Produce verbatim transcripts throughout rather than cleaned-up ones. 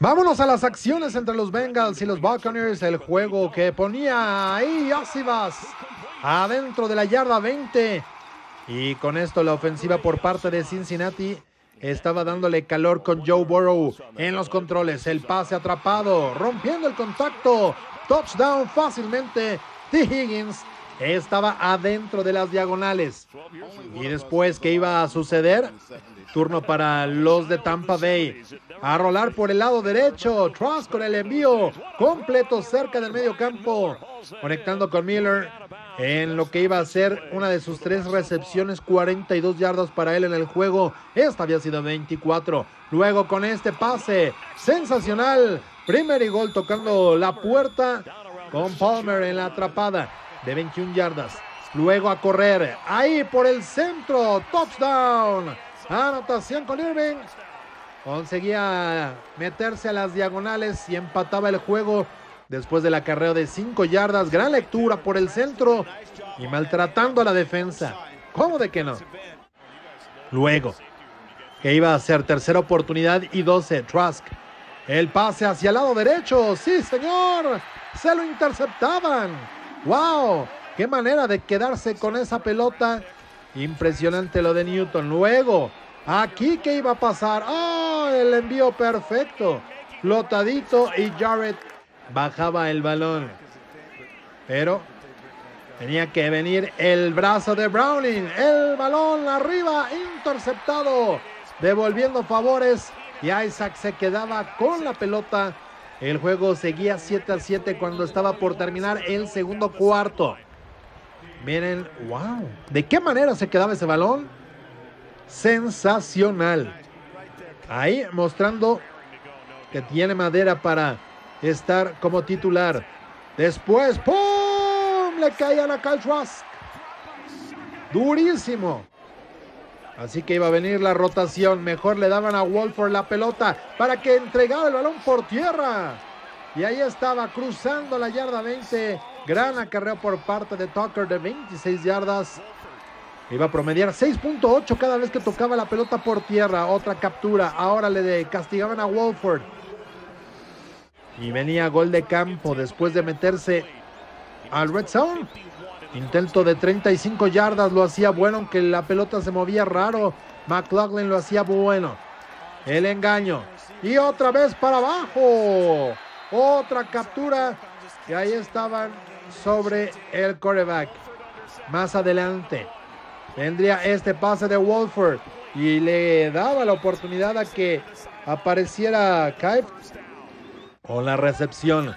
Vámonos a las acciones entre los Bengals y los Buccaneers, el juego que ponía ahí Asivas adentro de la yarda veinte, y con esto la ofensiva por parte de Cincinnati estaba dándole calor con Joe Burrow en los controles, el pase atrapado, rompiendo el contacto, touchdown fácilmente. T. Higgins estaba adentro de las diagonales. Y después, ¿qué iba a suceder? Turno para los de Tampa Bay. A rolar por el lado derecho. Trask con el envío completo cerca del medio campo. Conectando con Miller en lo que iba a ser una de sus tres recepciones. cuarenta y dos yardas para él en el juego. Esta había sido veinticuatro. Luego con este pase sensacional. Primer y gol tocando la puerta con Palmer en la atrapada de veintiuna yardas. Luego a correr. Ahí por el centro. Touchdown. Anotación con Irving. Conseguía meterse a las diagonales y empataba el juego después del acarreo de cinco yardas. Gran lectura por el centro y maltratando a la defensa. ¿Cómo de que no? Luego, que iba a ser tercera oportunidad y doce. Trask. El pase hacia el lado derecho. ¡Sí, señor! Se lo interceptaban. ¡Wow! ¡Qué manera de quedarse con esa pelota! Impresionante lo de Newton. Luego, aquí ¿qué iba a pasar? ¡Oh! El envío perfecto. Flotadito y Jarrett bajaba el balón. Pero tenía que venir el brazo de Browning. El balón arriba, interceptado. Devolviendo favores. Y Isaac se quedaba con la pelota. El juego seguía siete a siete cuando estaba por terminar el segundo cuarto. Miren, wow, ¿de qué manera se quedaba ese balón? Sensacional. Ahí mostrando que tiene madera para estar como titular. Después, ¡pum! Le caían a Kyle Trask. Durísimo. Así que iba a venir la rotación. Mejor le daban a Wolford la pelota para que entregara el balón por tierra. Y ahí estaba cruzando la yarda veinte. Gran acarreo por parte de Tucker de veintiséis yardas. Iba a promediar seis punto ocho cada vez que tocaba la pelota por tierra. Otra captura. Ahora le castigaban a Wolford. Y venía gol de campo después de meterse al red zone. Intento de treinta y cinco yardas, lo hacía bueno, aunque la pelota se movía raro. McLaughlin lo hacía bueno. El engaño. Y otra vez para abajo. Otra captura. Y ahí estaban sobre el quarterback. Más adelante vendría este pase de Wolford. Y le daba la oportunidad a que apareciera Kyle con la recepción.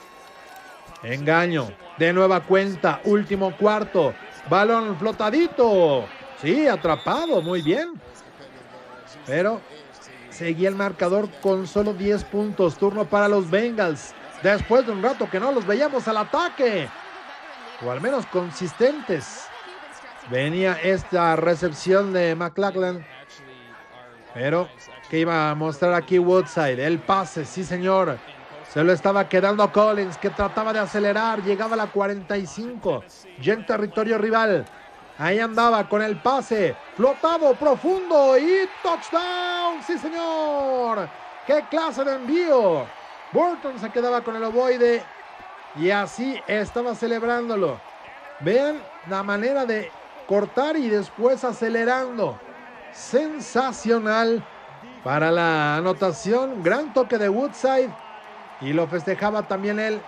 Engaño. De nueva cuenta, último cuarto. Balón flotadito. Sí, atrapado, muy bien. Pero seguía el marcador con solo diez puntos. Turno para los Bengals. Después de un rato que no los veíamos al ataque. O al menos consistentes. Venía esta recepción de McLaughlin. Pero que iba a mostrar aquí Woodside. El pase, sí señor. Se lo estaba quedando Collins, que trataba de acelerar. Llegaba a la cuarenta y cinco. Ya en territorio rival. Ahí andaba con el pase. Flotado, profundo. Y touchdown. ¡Sí, señor! ¡Qué clase de envío! Burton se quedaba con el ovoide. Y así estaba celebrándolo. Vean la manera de cortar y después acelerando. Sensacional para la anotación. Gran toque de Woodside. Y lo festejaba también él.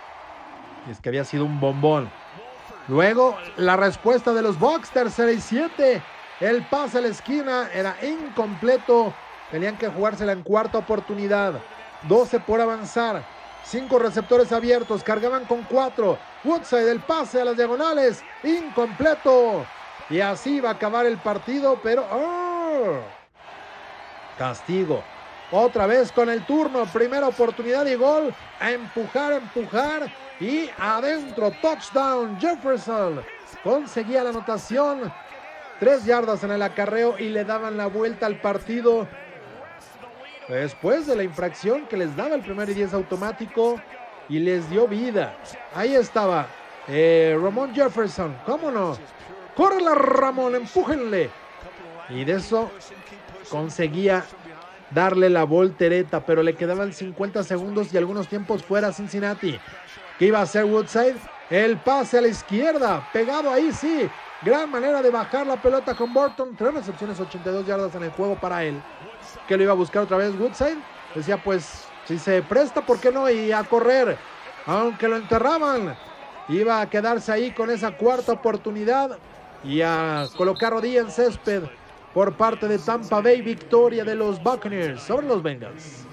Y es que había sido un bombón. Luego, la respuesta de los Bucs, tercera y siete. El pase a la esquina era incompleto. Tenían que jugársela en cuarta oportunidad. doce por avanzar. Cinco receptores abiertos. Cargaban con cuatro. Woodside, el pase a las diagonales. Incompleto. Y así iba a acabar el partido, pero... ¡oh! Castigo. Otra vez con el turno, primera oportunidad y gol, a empujar, a empujar y adentro, touchdown, Jefferson. Conseguía la anotación, tres yardas en el acarreo y le daban la vuelta al partido. Después de la infracción que les daba el primer y diez automático y les dio vida. Ahí estaba eh, Ramon Jefferson, ¿cómo no? ¡Córrela, Ramón, empújenle! Y de eso conseguía darle la voltereta, pero le quedaban cincuenta segundos y algunos tiempos fuera Cincinnati. ¿Qué iba a hacer Woodside? El pase a la izquierda, pegado ahí, sí. Gran manera de bajar la pelota con Burton. Tres recepciones, ochenta y dos yardas en el juego para él. Que lo iba a buscar otra vez Woodside. Decía, pues, si se presta, ¿por qué no? Y a correr. Aunque lo enterraban, iba a quedarse ahí con esa cuarta oportunidad y a colocar rodilla en césped por parte de Tampa Bay. Victoria de los Buccaneers sobre los Bengals.